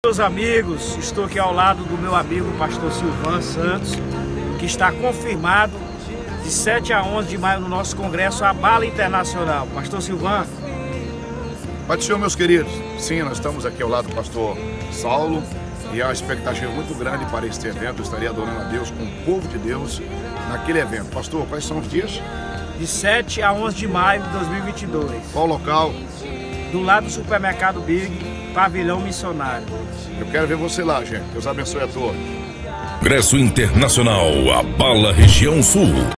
Meus amigos, estou aqui ao lado do meu amigo pastor Silvan Santos, que está confirmado de 7 a 11 de maio no nosso congresso Abala Internacional. Pastor Silvan. Pai do Senhor, meus queridos, sim, nós estamos aqui ao lado do pastor Saulo e há uma expectativa muito grande para este evento. Eu estaria adorando a Deus com o povo de Deus naquele evento. Pastor, quais são os dias? De 7 a 11 de maio de 2022. Qual o local? Do lado do supermercado Big, Pavilhão Missionário. Eu quero ver você lá, gente. Deus abençoe a todos. Congresso Internacional Abala Região Sul.